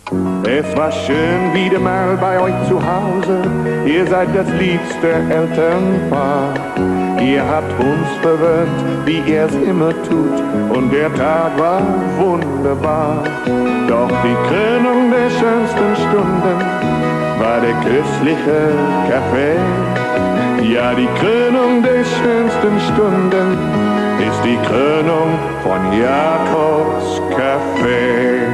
Es war schön wieder mal bei euch zu Hause, ihr seid das liebste Elternpaar. Ihr habt uns verwöhnt, wie ihr es immer tut, und der Tag war wunderbar. Doch die Krönung der schönsten Stunden war der köstliche Kaffee. Ja, die Krönung der schönsten Stunden ist die Krönung von Jakobs Kaffee.